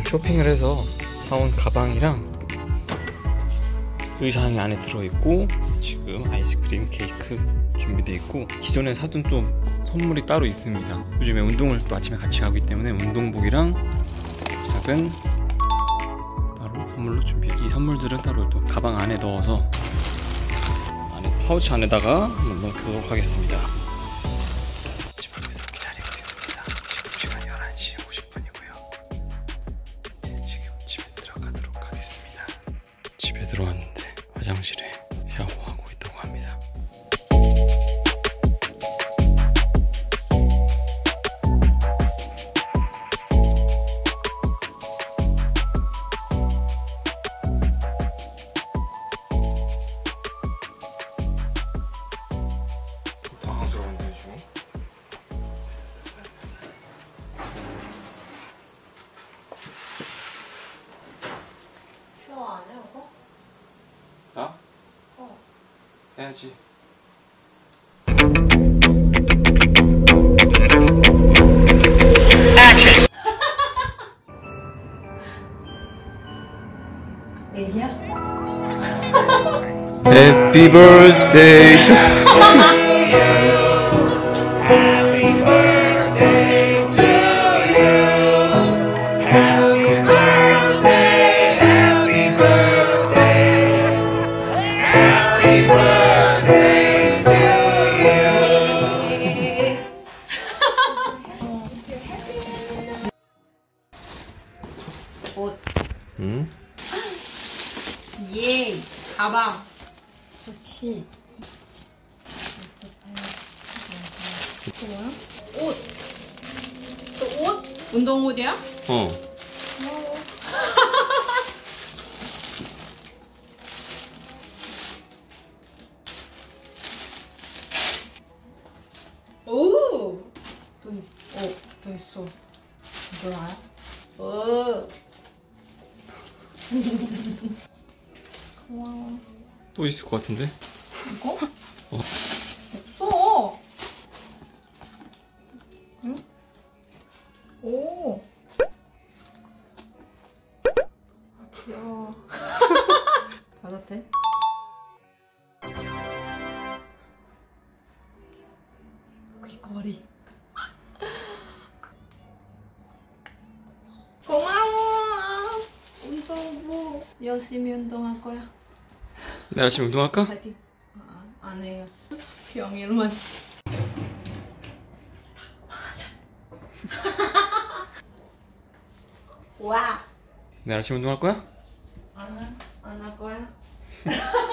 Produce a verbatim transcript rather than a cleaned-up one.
쇼핑을 해서 사온 가방이랑 의상이 안에 들어있고, 지금 아이스크림 케이크 준비되어 있고, 기존에 사둔 또 선물이 따로 있습니다. 요즘에 운동을 또 아침에 같이 가기 때문에 운동복이랑 작은 따로 선물로 준비해. 이 선물들은 따로 또 가방 안에 넣어서 안에 파우치 안에다가 한번 넣도록 하겠습니다. 집 앞에서 기다리고 있습니다. 지금 시간 열한 시 오십 분이고요 지금 집에 들어가도록 하겠습니다. 집에 들어왔는데 화장실에 샤워하고 있다고 합니다. 당황스러운데 지금? 샤워 안 해, 오빠? 나? 어. 해야지. 애기야? Happy birthday to Happy birthday to you. Happy birthday, happy birthday. Happy birthday to you. 옷. 응? 예. 가방. 그렇지. 또 뭐야? 옷. 또 옷? 운동 옷이야? 어. 오. 또 있. 어. 또 있어. 이걸 알아? 오. 고마워. 또 있을 것 같은데? 이거? 어. 없어. 응? 오. 아, 귀여워. 받아도 돼? 귀걸이. 고마워. 운동부 열심히 운동할 거야. 내일 아침 운동할까? 파이팅. 아, 안 해요. 평일만. 와. 내일 아침 운동할 거야? 안 할, 안 할 거야.